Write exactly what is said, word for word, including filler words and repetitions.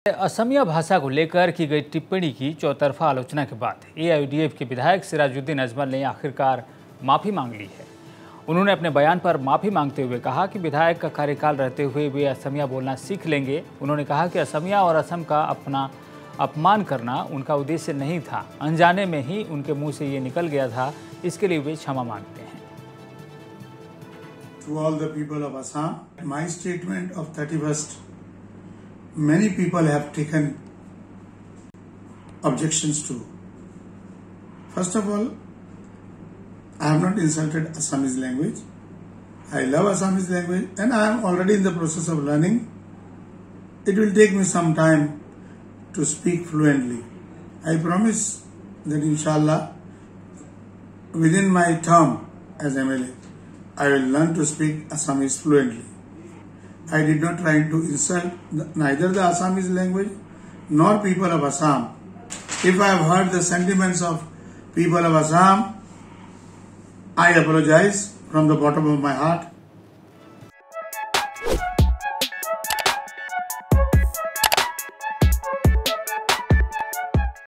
असमिया भाषा को लेकर की गई टिप्पणी की चौतरफा आलोचना के बाद एआईयूडीएफ के विधायक सिराजुद्दीन अजमल ने आखिरकार माफी मांग ली है। उन्होंने अपने बयान पर माफी मांगते हुए कहा कि विधायक का कार्यकाल रहते हुए वे असमिया बोलना सीख लेंगे। उन्होंने कहा कि असमिया और असम का अपना अपमान करना उनका उद्देश्य नहीं था, अनजाने में ही उनके मुंह से ये निकल गया था, इसके लिए वे क्षमा मांगते हैं। To all the people of Assam, my statement of thirty-first, many people have taken objections to. First of all, I have not insulted Assamese language. I love Assamese language and I am already in the process of learning. It will take me some time to speak fluently. I promise that inshallah, within my term as M L A, I will learn to speak Assamese fluently. I did not try to insult neither the Assamese language nor people of Assam. If I have hurt the sentiments of people of Assam, I apologize from the bottom of my heart.